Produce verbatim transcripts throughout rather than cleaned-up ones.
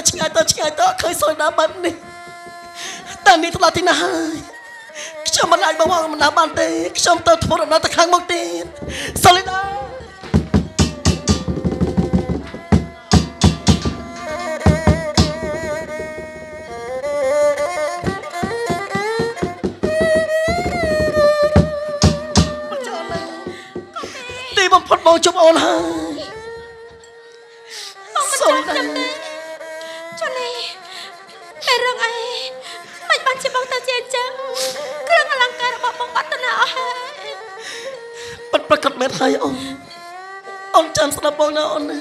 ឆ្ងាយទៅឆ្ងាយទៅឃើញសូលីដាបែបនេះតែនេះថ្លាទីណាហើយខ្ញុំមិនអាចបងបងមិនបានទេខ្ញុំទៅធ្វើដំណើរទៅខាងមុខទៀតសូលីដាទីបំផុតបងជប់អូនហើយសូលីដាចុះនេះតែរឿងអីមិនបានជាបងទៅជាអញ្ចឹងគ្រឿងអលង្ការរបស់បងបាត់ទៅណាអស់ហើយពិតប្រកបមែនហើយអូនអូនចាំស្ដាប់បងណាអូនណា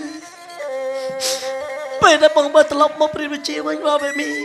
ពេលដែលបងបើត្រឡប់មកព្រានវិជាវិញមកវេមី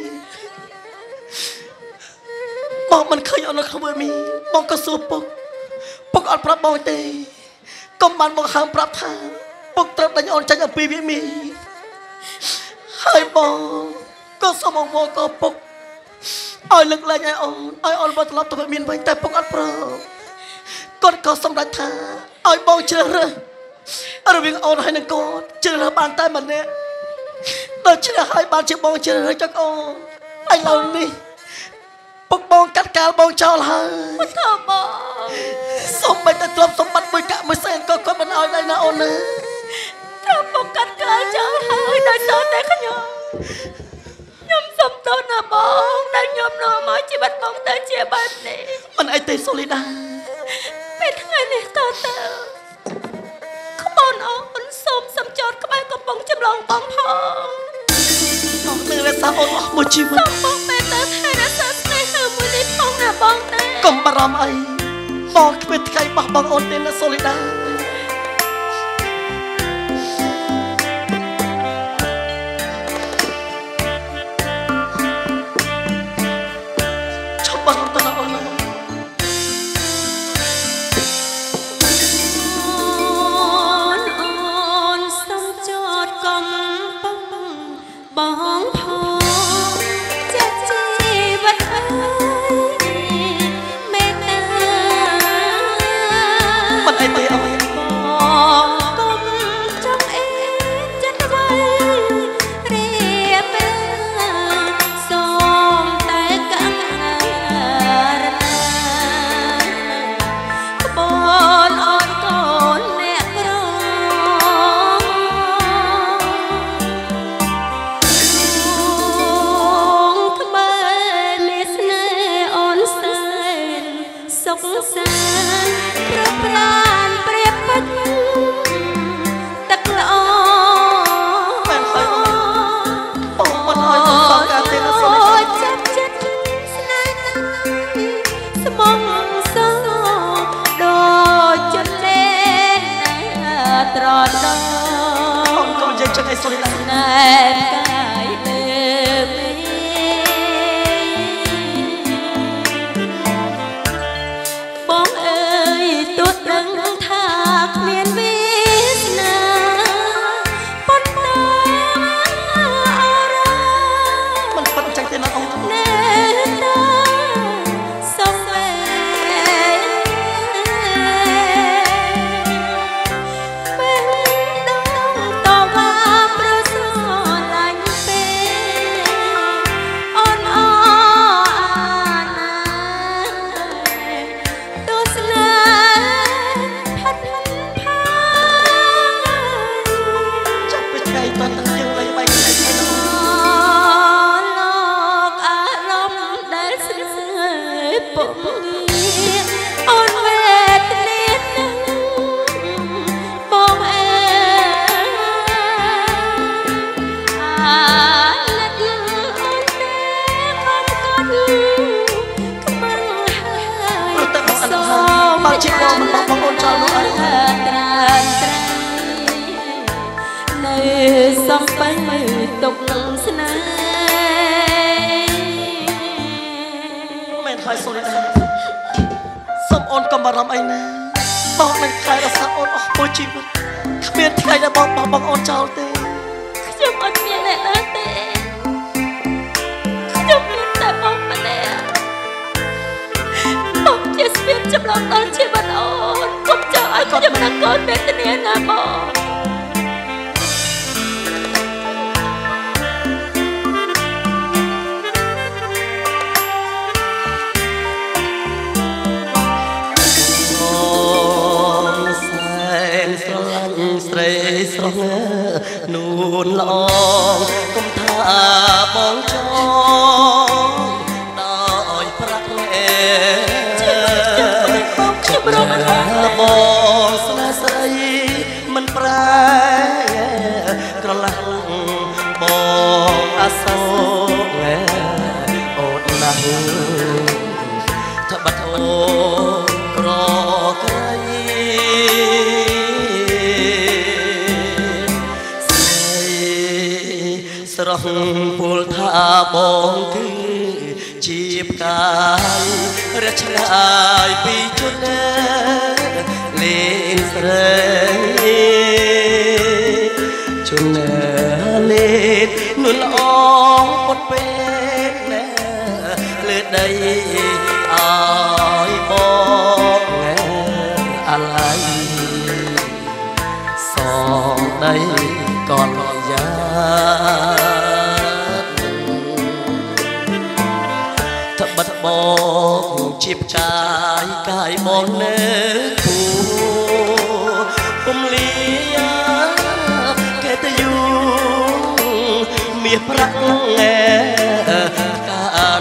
បងមិនឃើញអូននៅក្នុងវេមីបងក៏សួរពុកពុកអត់ប្រាប់បងទេកុំបានបងហើមប្រាប់ថាពុកត្រូវដេញអូនចាញ់អំពីវេមីហើយបងក៏សូមអង្វរក៏ពុកឲ្យលើកលែងឲ្យអូនឲ្យអូនមកត្រឡប់ទៅមានវិញតែពុកអត់ព្រមគាត់ក៏សម្រេចថាឲ្យបងជ្រើសរើសរវាងអូនហើយនឹងគាត់ជ្រើសរើសបានតែម្នាក់ដូច្នេះឲ្យបានជាបងជ្រើសរើសចឹងអូនឥឡូវនេះពុកបងកាត់កាលបងចោលហើយធំបងសូមបីតែទ្រព្យសម្បត្តិមួយកាក់មួយសែនក៏គាត់មិនឲ្យដែរណាអូនណាត្រឹមពុកកាត់កាលចោលហើយដោយសារតែខ្ញុំខ្ញុំសុំទោសណាបងដែលខ្ញុំនាំមកជីវិតបងទៅជាបែបនេះមិនអីទេសូលីដាពេលថ្ងៃនេះតទៅក្បូនអូនសូមសំចោតក្បែរកំពុងចម្លងបងផងបងនឹងរក្សាអូនអស់មួយជីវិតសូមបងពេលទៅថែរក្សាស្នេហាមួយនេះផងណាបងទេកុំបារម្ភអីបងគ្មានថ្ងៃបោះបង់អូនទេណាសូលីដាសំបីទុកស្នេហ៍មែនហើយសូលីដាសូមអូនកុំបារម្ភអីណាបងនឹងខ្លាចរសាអូនអស់មួយជីវិតគ្មានថ្ងៃដែលបងបោះបង់អូនចោលទេខ្ញុំអត់មានអ្នកណាទេខ្ញុំមានតែបងម្នាក់បងជាស្ពានចម្លងដល់ជីវិតអូនកុំចោលឲ្យខ្ញុំនឹងកូនវេទនាណាបងนูนลองกุมท่าบองจองดอยพระแม่บองสลาใสมันแปรกระลังบองอาโศกแง่อดนังถ้าบัดโอกรอไกลสรองพูลท่าบองคือจีบกายรัชนายปีจุนเล่เลนเสรจุนเล่นนุนอองปดเป็นแน่เลือดใดอายบอกแง่อะไรสองได้ก่อนยาถ้าบัดบอกจีบกายกายมองเนื้อคู่ผมเลี้ยแกจะอยู่เมียพระแง่การ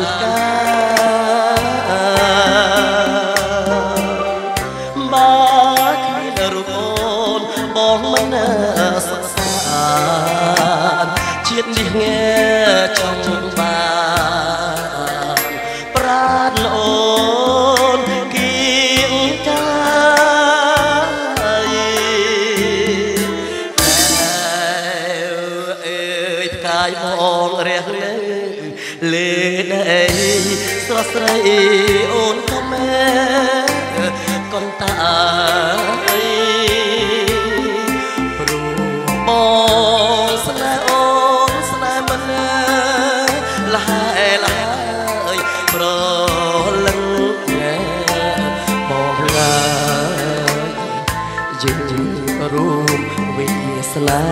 การบ้าที่นรุโอนบอกมันสักสารเชียดดิแง่จงบานปราณโอนเกียงกายเอ้ยกายมองเรียกเลยเลยได้สระใสโอนก็แม่ก่อนตายปรูมองสลายโอนสลายมันละหายละหายโปรลังแง่มองลายยืนรูปวิสลา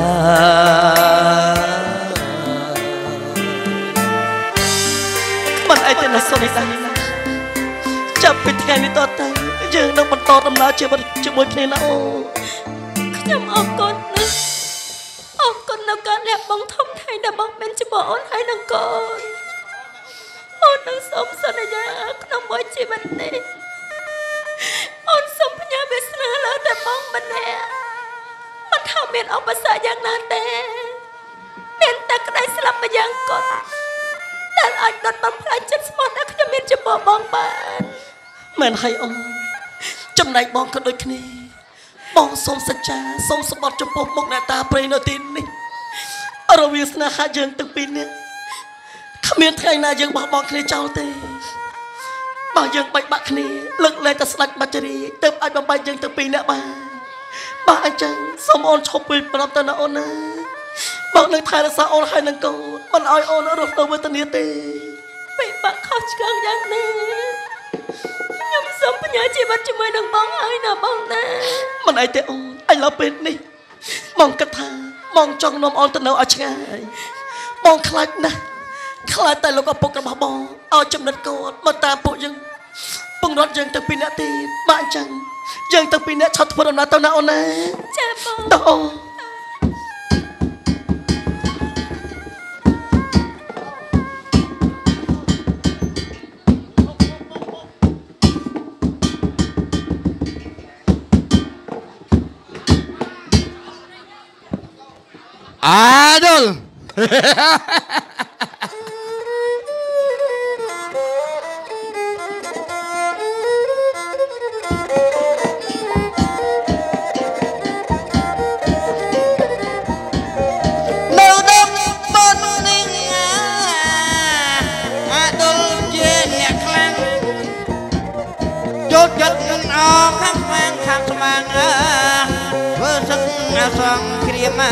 มันไอเจนสนิทจับไปแทนในต่อไปยังต้องมันต่อตำนานเชื่อมันจะมวยเพลงนะโอ้ขยำออกก่อนนะออกก่อนแล้วการแลบบองทอมไทยแต่บองเป็นจะบอกอ้อนให้นางก่อนอ้อนนางสมสัญญาขนมบอยจีบันเต้อ้อนสมพญาเบสนาแล้วแต่บองบันแน่มันทำเมียนออกภาษาอย่างนั้นแต่เมียนแต่ก็ได้สลับมาอย่างก่อนแต่อาจโดนบังพลายจัดสมองนักขยำเมียนจะบอกบองบานแม่นให้องจำนายบองก็โดยคณีบองสมสัจจาสมสมบัติจมปมกหน้าตาเปรย์นตินนี่เราวิสนาหายังตั้งปีนี้ขมิ้นไทยนายังบอกบองคณีเจ้าเตบางยังไปบักคณีเลิกเลยแต่สลัดบัจจรีเติมไอ้บางใบยังตั้งปีนี้บ้างบางจังสมออนชอบปีปรับตานาออนนะบางนึกไทยรักษาออนให้นังกูมันอ้อยออนรบตัวเวทนีเตไปบักเขาเชิงอย่างนี้ยำสมปัญญาจีบันจะไม่ดังบ้องไอ้นะบ้องนะมันไอเตอไอเราเป็นนี่มองกระทามองจ้องนมออนตะเนาอาชงายมองคลายนะคลายแต่เราก็ปกกระบอกบองเอาจำนัดกอดมาตามปุยังปุงรถยังตั้งปีนาตีบ้านจังยังตั้งปีนี้ชัดพลนาตะนาอนะเจ็บบ้องตอ Adul. Chốt chất ở khắp mang khắp mang vơ sức song kia mà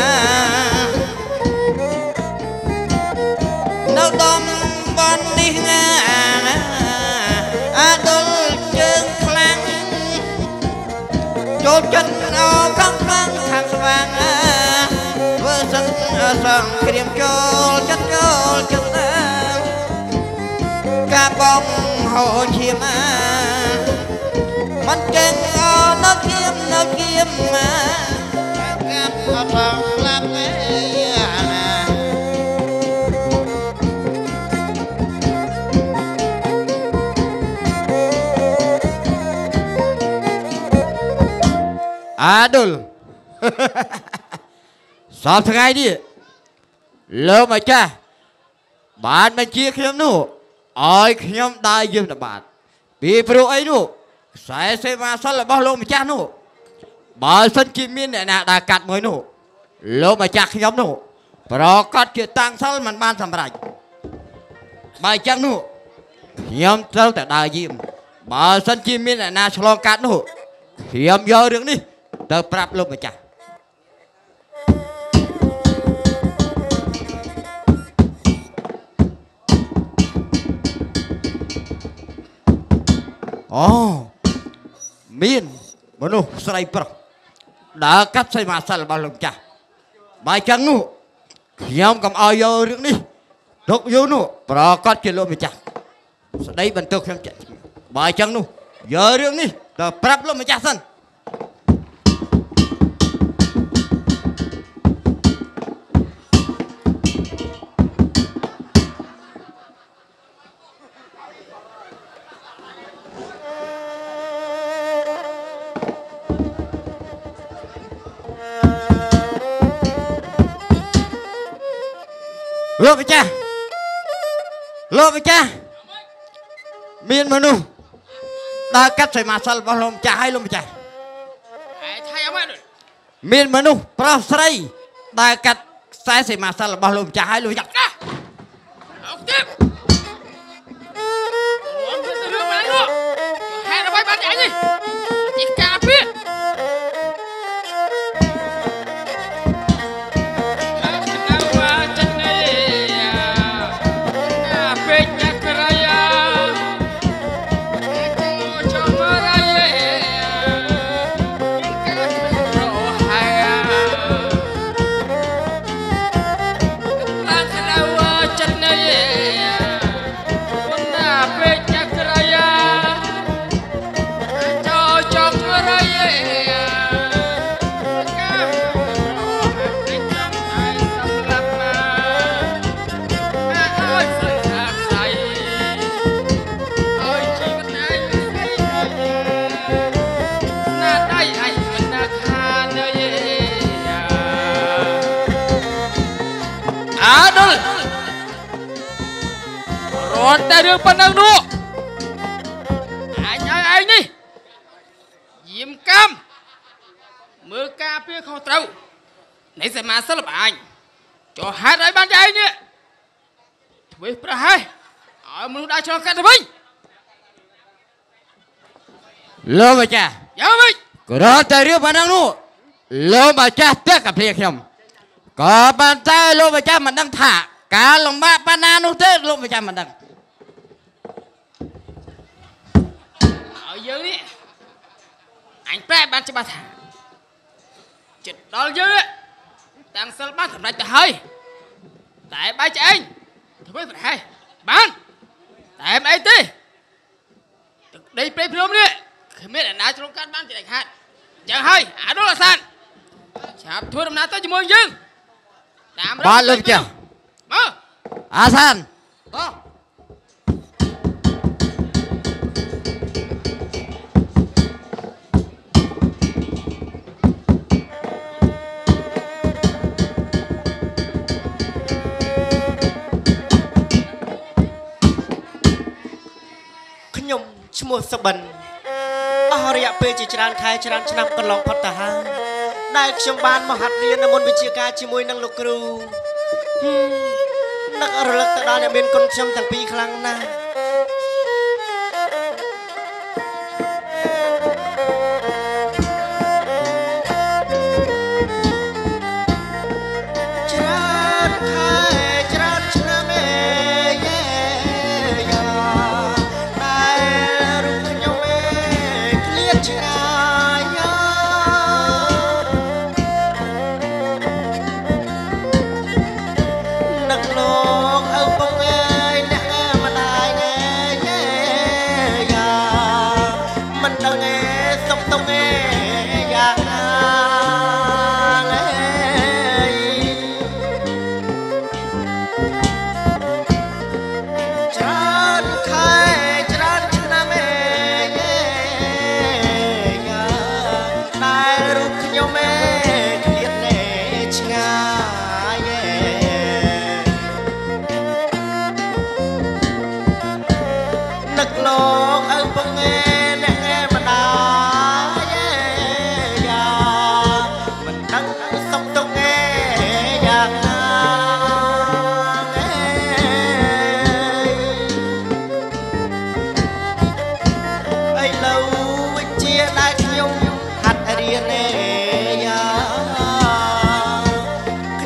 nấu tôm con đi ngang à đôi chân khăn chốt chất ở khắp mang khắp mang vơ sức song kia chốt chất chốt chất cả bóng hồ chimมันเก่งเอานักเกียมนักเกียมมางับเอาสองลำเอ้ยนะอาดุล สอบทั้งไงดิเลิกมาจ้าบ้านมันเชี่ยเข้มนู่อ้อยเข้มได้ยืมตบาทปีโปรไอ้นู่ใส่เสมาสันละบ้าลงมาจ้านู่บ้านสันกิมินเนี่ยนะได้กัดมวยนู่ลงมาจ้าเข้มนู่เพราะกัดเกี่ยตังสันมันบ้านสำรัยบ้านจังนู่เข้มเจ้าแต่ได้ยืมบ้านสันกิมินเนี่ยนะฉลองกัดนู่เข้มเยอะเรื่องนี้เติมปรับลงมาจ้าอ๋อมีนมนุษย์สไลเปอร์ด่ากัดใส่มาสัลบาลงจ้าใบจังนู่ขยำกับอายเรื่องนี้ดกยูนู่ปรากฏกิโลมิจ้าสไลบรรทุกขยำจ้าใบจังนู่เยอะเรื่องนี้แต่ปรับลงมาจ้าสันโลบไปจ้าโลบไปจ้ามีนมนุษย์ด่ากัดใส่มาสัลบาลงจ้าให้ลงไปจ้ามีนมนุษย์ปราศรัยด่ากัดใส่ใส่มาสัลบาลงจ้าให้ลงไปจ้าเอาเก็บรวมเป็นเรื่องอะไรลูกให้ระบายบ้านใหญ่นี่จิกกาเปี้ยรอนแต่เรื่องปนังดูไอ้ไอ้ไอ้นี่ยิ้มกำมือกาเพื่อเขาเต้าในสมาสลับอันจอหาได้บ้านใหญ่เนี่ยทวีประหารเอามนุษย์ได้ชนกันทวีเลิกมาจ้ายังไม่ก็รอแต่เรื่องปนังดูเลิกมาจ้าเต้กับเพียงเข้มก็ปันใจเลิกมาจ้ามันดังถ่าการลงมาปนานุเต้เลิกมาจ้ามันดังdương đi anh bé bán cho bà thả chuyện đó dương đấy đang sơ bán thầm lại từ hơi tại ba chị anh thôi biết phải hay bán tại em ấy tí đây play film đi không biết là nào trong căn bán thì đánh hạn chẳng hay à đó là san chạp thua đồng nào tới cho mương dương bán lên kìa à san đóชมัวสบันอาหารยาเปย์จิจารณ์ขายจารณ์ชนะกันลองพัฒนาได้ชมบานมหัดเรียนนมนวิจิกาชิมวยนังลูกครูนักอรลักตะดาเนี่ยเป็นคนชมตั้งปีครั้งนะเ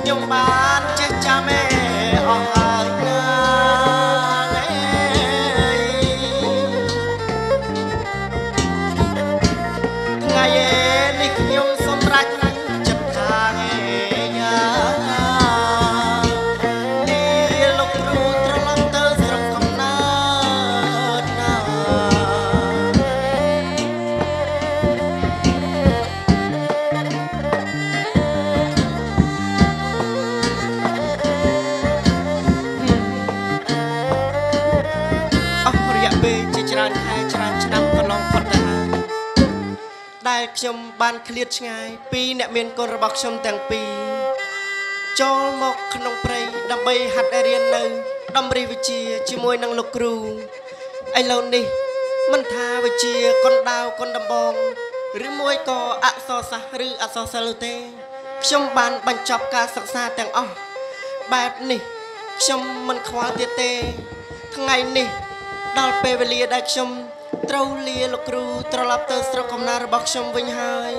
ខ្ញុំបានចេះចាំឯអស់ហើយណាថ្ងៃឯនេះខ្ញុំសម្រេចចិត្តខាងឯយ៉ានេះលោកគ្រូត្រឡប់ទៅស្រុកកំណើតណាអស់រយៈពេលជាច្រើនខែច្រើនឆ្នាំកន្លងផុតទៅហើយដែលខ្ញុំបានឃ្លាតឆ្ងាយពីអ្នកមានកូនរបស់ខ្ញុំទាំងពីរចូលមកក្នុងព្រៃដើម្បីហាត់រៀននៅតម្រិះវិជ្ជាជាមួយនឹងលោកគ្រូឥឡូវនេះមិនថាវិជ្ជាកុនដាវកុនដំបងឬមួយក៏អក្សរសាស្ត្រឬអក្សរសិល្ប៍ទេខ្ញុំបានបញ្ចប់ការសិក្សាទាំងអស់បែបនេះខ្ញុំមិនខ្វល់ទៀតទេថ្ងៃនេះដល់ពេលវេលាដែលខ្ញុំត្រូវលាលោកគ្រូត្រឡប់ទៅស្រុកកំណើតរបស់ខ្ញុំវិញហើយ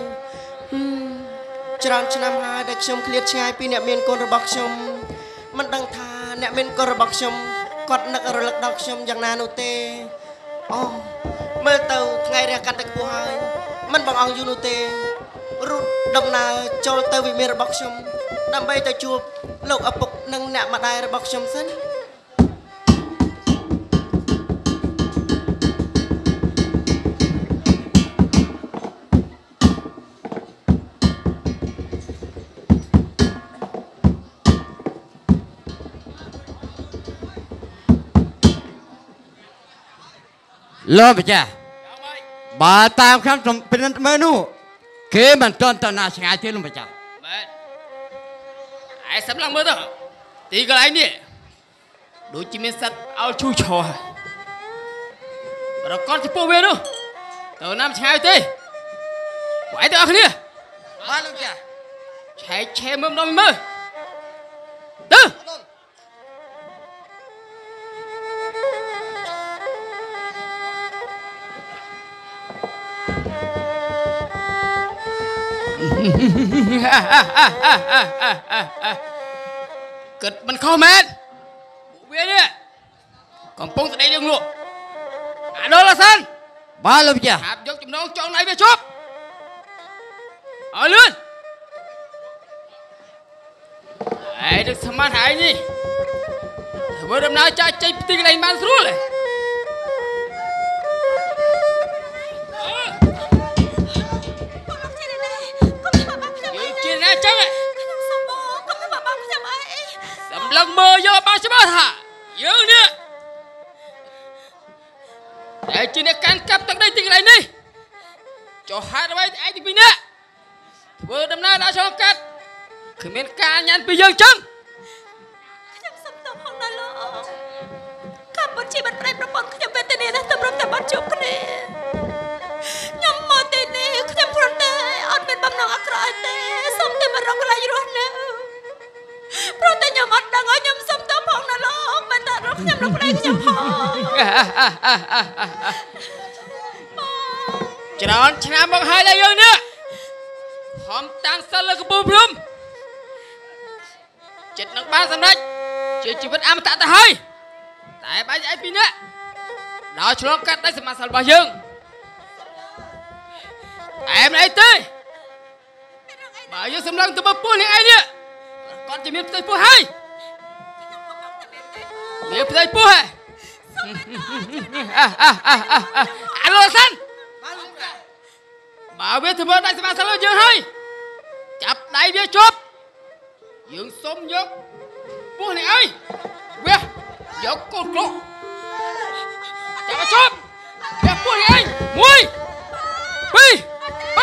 ច្រើនឆ្នាំហើយដែលខ្ញុំឃ្លាតឆ្ងាយពីអ្នកមានកូនរបស់ខ្ញុំមិនដឹងថាអ្នកមានកូនរបស់ខ្ញុំគាត់នឹករលឹកដល់ខ្ញុំយ៉ាងណានោះទេអូមើលទៅថ្ងៃរះកាត់តែខ្ពស់ហើយមិនបងអង្គយូរនោះទេរត់ដំណើរចូលទៅវិមានរបស់ខ្ញុំដើម្បីទៅជួបលោកឪពុកនិងអ្នកម្ដាយរបស់ខ្ញុំសិនលោកម្ចាស់បើតាមខាងពីនឹងមើលនោះគេមិនទាន់ទៅណាឆ្ងាយទេលោកម្ចាស់បាទឯសម្លឹងមើលទៅទីកន្លែងនេះដូចជាមានសត្វអោលឈូឆោប្រកបចំពោះវានោះទៅណាឆ្ងាយទេបងឯងទាំងអស់គ្នាបាទលោកម្ចាស់ឆែកឆែមើលម្ដងមើលទៅ គិតមិនខុសមែនពួកវានេះកំពុងតែដេកនឹងលក់អាដុលអាសានបាទលោកម្ចាស់ហាប់យកចំណងចងដៃវាជប់អើលឿនឯងដឹកស្មានហើយនេះធ្វើដំណើរចាច់ចេញពីទីកន្លែងបានស្រួលទេលឹងមើលយកបានច្បាស់ថាយើងនេះតែជាអ្នកកាន់កាប់ទឹកដីទីកន្លែងនេះចុះហេតុអ្វីឯងទីពីរនាក់ធ្វើដំណើរដល់ឆ្លងកាត់គ្មានការញ៉ាំពីយើងចឹងខ្ញុំសុំទោសផងណាលោកកាប់ពិតជាមិនប្រែប្រពន្ធខ្ញុំវេទនាណាស់សម្រាប់តែបាត់ជួបគ្នាខ្ញុំមកទីនេះខ្ញុំគ្រាន់តែអត់មានបំណងអាក្រក់ទេសុំតែមករកកន្លែងរស់នៅព្រោះតែខ្ញុំអត់ដឹងឲ្យខ្ញុំសុំទោសផងណាលោកមិនតែរកខ្ញុំលោកប្តីខ្ញុំផងច្រើនឆ្នាំមកហើយដែរយើងនេះខំតាំងសិលលើកំពូលភ្នំចិត្តនឹងបានសម្រេចជាជីវិតអមតៈទៅហើយតែបាច់ឯងពីរនាក់ដល់ឆ្លងកាត់ដីសមាសិលរបស់យើងតែមិនអីទេបើយើងសម្លឹងទៅមើលពោះនេះឯងនេះគាត់ជាមានផ្ទៃពោះហើយមានផ្ទៃពោះហ៎អាឡូសិនបើវាធ្វើដៃស្មាសិលយើងហើយចាប់ដៃវាជប់យើងសុំយកពោះនេះអើយវាយកកូនក្លោកចាប់ជប់វាពោះនេះអើយមួយពីរបី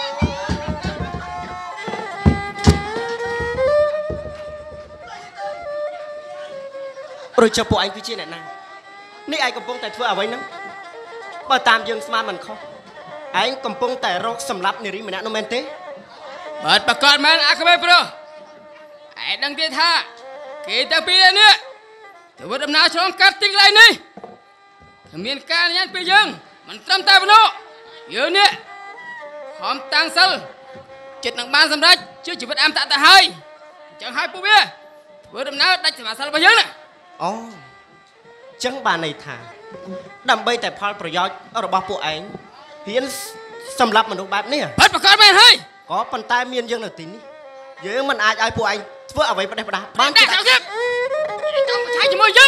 ប្រជាពួកឯងគឺជាអ្នកណានេះឯងកំពុងតែធ្វើអ្វីហ្នឹងបើតាមយើងស្មានមិនខុសឯងកំពុងតែរកសម្លាប់នារីម្នាក់នោះមែនទេបើប្រកាសមែនអាក្មេប្រុសឯងដឹងទេថាគេទាំងពីរនេះធ្វើដំណើរឆ្លងកាត់ទីកន្លែងនេះគ្មានការញ៉ាំពីយើងមិនត្រឹមតែប៉ុណ្ណោះយើងនេះខំតាំងសិលចិត្តនឹងបានសម្រេចជាជីវិតអមតៈទៅហើយ chẳng hai bố bia vừa đâm ná đánh mà sao bao nhiêu nè អូចឹងបានន័យថាដើម្បីតែផលប្រយោជន៍របស់ពួកឯងហ៊ានសម្រាប់មនុស្សបែបនេះ bật vào con mày hơi ក៏ប៉ុន្តែមានយើងនៅទីនេះយើងមិនអាចឲ្យពួកឯងធ្វើអ្វីប្រទេសប្រដាបាន đang sao kiếp trong trái chỉ môi chứ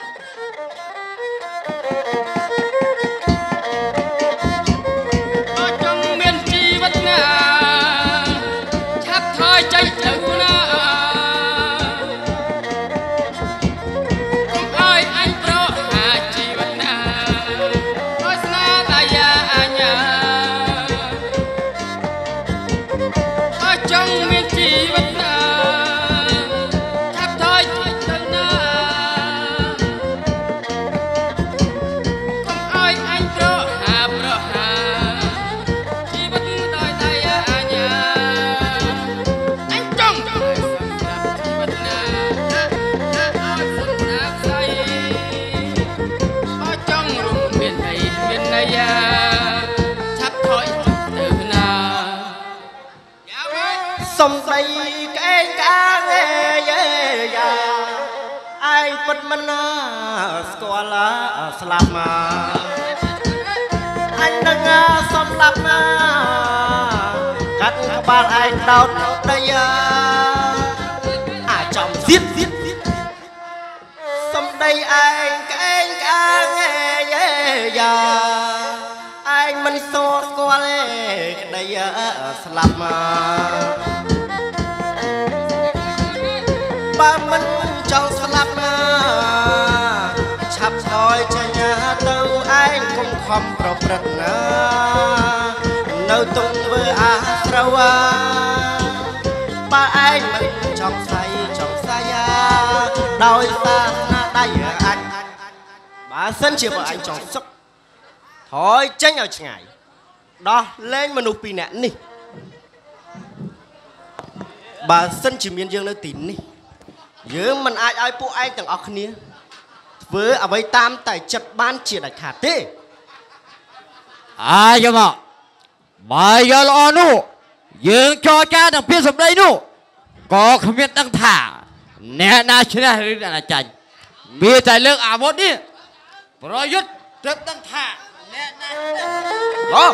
ở trong miền chi bất ngờ chắp thôi chạy đừng na không ai anh pro hà chi bất ngờ nói na ta ya anya ở trong miền chi bất ngờ chắp thôi đừng na không ai anh pro hà pro hà chi bất đôi ta ya anya anh trong chi bất ngờ ở trong rừng miền này miền này ya chắp thôi từ na សំដីក្អេងក្អាងអេយេយ៉ាឯងពិតមិនណាស្គាល់ស្លាប់មកអញនឹងសំឡាប់ណាកាត់ក្បាលឯងដោតដីអាចំសៀតសៀតសំដីឯងក្អេងក្អាងអេយេយ៉ាឯងមិនសួរស្គាល់ទេក្ដីស្លាប់មក បើមិនចង់ស្លាប់ណាឆាប់ស្អយចាញ់ទៅឯងកុំខំប្រព្រឹត្តណានៅទុំធ្វើអាស្រវ៉ាបើឯងមិនចង់ស្អីចង់ស្អីដោយសារណាដៃអញបើសិនជាបើអញចង់សុខថយចេញឲ្យឆ្ងាយដោះលែងមនុស្សពីរនាក់នេះបើសិនជាមានយើងនៅទីនេះ យើងមិនអាចឲ្យពួកឯងទាំងអស់គ្នាធ្វើអ្វីតាមតែចិត្តបានជាដាច់ខាតទេអាយមកបើយកល្អនោះយើងចរចាទាំងពីសម្ដីនោះក៏គ្មានដឹងថាអ្នកណាឈ្នះឬអ្នកណាចាញ់មានតែលើកអាវុធនេះប្រយុទ្ធទើបដឹងថាអ្នកណាឡោ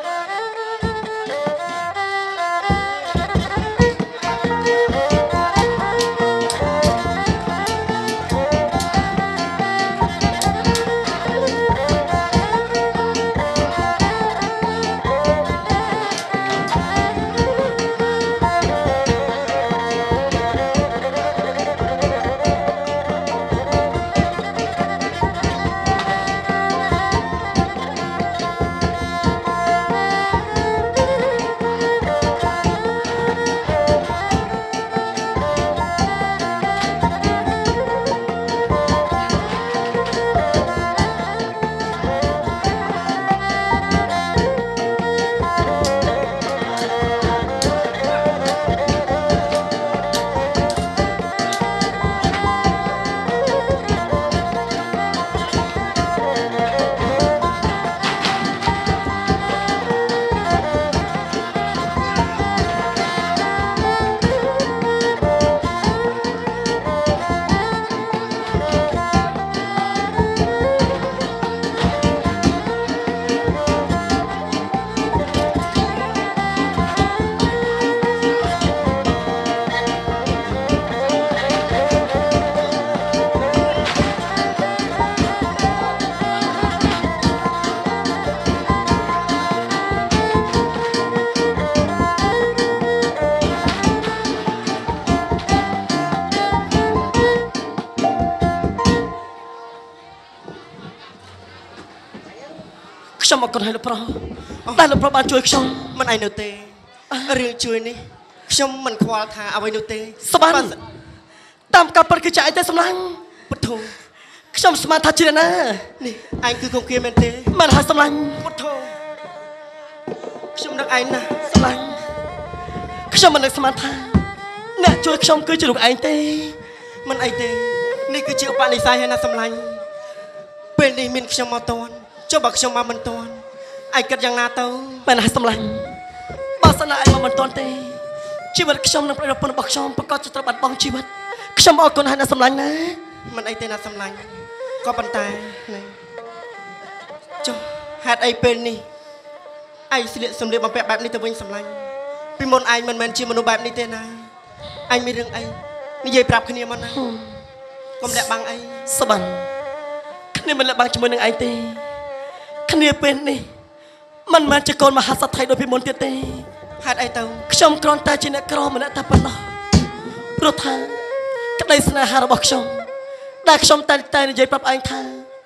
ខ្ញុំអរគុណឲ្យលោកប្រុសដែលលោកប្រុសបានជួយខ្ញុំមិនអីនោះទេរឿងជួយនេះខ្ញុំមិនខ្វល់ថាអ្វីនោះទេសបានតាមការពិតគឺចាយតែសម្លាញ់ពុទ្ធោខ្ញុំស្មានថាជាណានេះឯងគឺកុំគៀមែនទេមិនហើយសម្លាញ់ពុទ្ធោខ្ញុំនឹកឯងណាសម្លាញ់ខ្ញុំមិននឹកស្មានថាអ្នកជួយខ្ញុំគឺជាលោកឯងទេមិនអីទេនេះគឺជាឧបនិស្ស័យហើយណាសម្លាញ់ពេលនេះមានខ្ញុំមកតន់ចុះបើខ្ញុំមកមិនតន់ឯងគិតយ៉ាងណាទៅមិនហើយសម្លាញ់បើសិនណាឯងមកមិនតន់ទេជីវិតខ្ញុំនឹងប្រពន្ធរបស់ខ្ញុំប្រកាសจะត្រូវបាត់បង់ជីវិតខ្ញុំអរគុណហើយណាសម្លាញ់ណាមិនអីទេណាសម្លាញ់ក៏ប៉ុន្តែណាចុះហេតុអីពេលនេះឯងស្លៀកសម្លៀកបំពាក់បែបនេះទៅវិញសម្លាញ់ពីមុនឯងមិនមែនជាមនុស្សបែបនេះទេណាឯងមានរឿងអីនិយាយប្រាប់គ្នាមកណាកុំលាក់បាំងអីសបានគ្នាមិនលាក់បាំងជាមួយនឹងឯងទេគ្នាពេលនេះមិនមែនជាកូនមហាសទ្ធិដូចពីមុនទៀតទេហេតុអីទៅខ្ញុំគ្រាន់តែជាអ្នកក្រម្នាក់តែប៉ុណ្ណោះព្រោះថាក្តីស្នេហារបស់ខ្ញុំដែលខ្ញុំតែតែនិយាយប្រាប់ឯងថា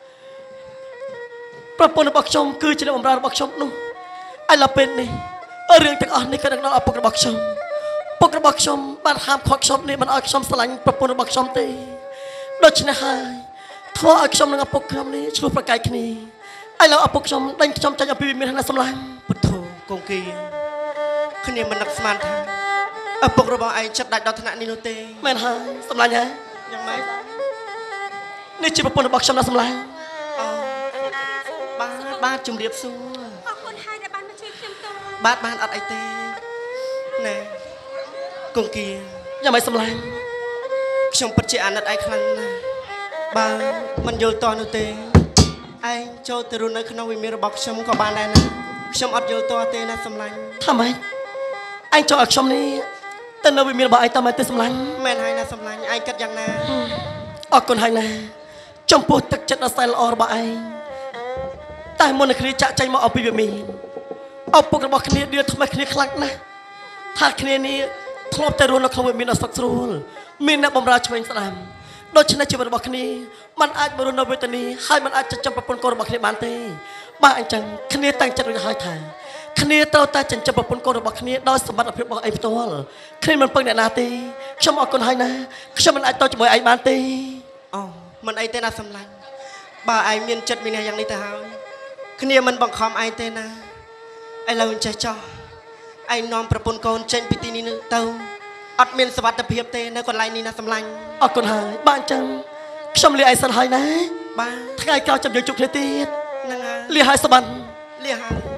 ប្រពន្ធរបស់ខ្ញុំគឺជាអ្នកបម្រើរបស់ខ្ញុំនោះឥឡូវពេលនេះរឿងទាំងអស់នេះក៏នឹងដល់ឪពុករបស់ខ្ញុំពុករបស់ខ្ញុំបានហាមឃាត់ខ្ញុំនេះមិនឲ្យខ្ញុំស្រឡាញ់ប្រពន្ធរបស់ខ្ញុំទេដូច្នេះហើយធ្វើឲ្យខ្ញុំនិងឪពុកខ្ញុំនេះឆ្លោះប្រកែកគ្នាឥឡូវឪពុកខ្ញុំដេញខ្ញុំចាញ់អំពីវិមានណាសម្លាញ់ពុទ្ធោកងគីគ្នាមិននឹកស្មានថាឪពុករបស់ឯងចិត្តដាច់ដល់ថ្នាក់នេះនោះទេមែនហើយសម្លាញ់ហើយយ៉ាងម៉េចនេះជាប្រពន្ធរបស់ខ្ញុំណាសម្លាញ់អូបាទបាទជំរាបសួរអរគុណហើយដែលបានមកជួយខ្ញុំតបាទបានអត់អីទេណែកងគីយ៉ាងម៉េចសម្លាញ់ខ្ញុំពិតជាអាណិតឯងខ្លាំងណាស់បើមិនយល់តោះនោះទេឯងចូលទៅរស់នៅក្នុងវិមានរបស់ខ្ញុំក៏បានដែរណាខ្ញុំអត់យល់តោះទេណាសម្លាញ់ថាម៉េចឯងចូលឲ្យខ្ញុំនេះទៅនៅវិមានរបស់ឯងតាមតែសម្លាញ់មែនហើយណាសម្លាញ់ឯងគិតយ៉ាងណាអរគុណហើយណាចំពោះទឹកចិត្តដ៏សែនល្អរបស់ឯងតែមុននឹងគ្នាចាក់ចែងមកអំពីវិមានឪពុករបស់គ្នាដៀលថ្មីគ្នាខ្លាំងណាស់ថាគ្នានេះធ្លាប់តែរស់នៅក្នុងវិមានដ៏សុខស្រួលមានអ្នកបម្រើឆ្វេងស្ដាំដូច្នេះជីវិតរបស់គ្នាมันអាចមករស់នៅវេទនាហើយมันអាចចិញ្ចឹមប្រពន្ធកូនរបស់គ្នាបានទេបាទអញ្ចឹងគ្នាតាំងចិត្តរួចហើយថាគ្នាត្រូវតែចិញ្ចឹមប្រពន្ធកូនរបស់គ្នាដោយសមត្ថភាពរបស់ឯងផ្ទាល់គ្នាមិនពឹងអ្នកណាទេខ្ញុំអរគុណហើយណាខ្ញុំមិនអាចតជាមួយឯងបានទេអូមិនអីទេណាសម្លាញ់បើឯងមានចិត្តមានយ៉ាងនេះទៅហើយគ្នាមិនបង្ខំឯងទេណាឥឡូវចេះចោះឯងនាំប្រពន្ធកូនចេញពីទីនេះទៅអត់មានសុវត្ថិភាពទេនៅកន្លែងនេះណាសម្លាញ់អរគុណហើយបាទអញ្ចឹងខ្ញុំលាឯងសិនហើយណាបាទថ្ងៃក្រោយចាំយើងជួបគ្នាទៀតហ្នឹងហើយលាហើយសបានលាហើយ